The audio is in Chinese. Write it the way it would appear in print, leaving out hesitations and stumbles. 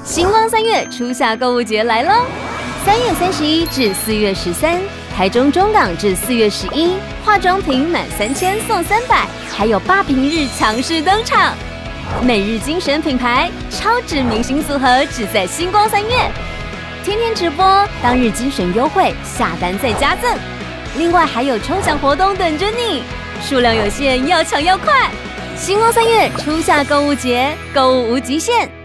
星光3月初夏购物节来喽！3月31至4月13，台中中港至4月11，化妆品满3000送300，还有8平日强势登场。每日精选品牌，超值明星组合只在星光3月，天天直播，当日精选优惠，下单再加赠。另外还有抽奖活动等着你，数量有限，要抢要快！星光3月初夏购物节，购物无极限。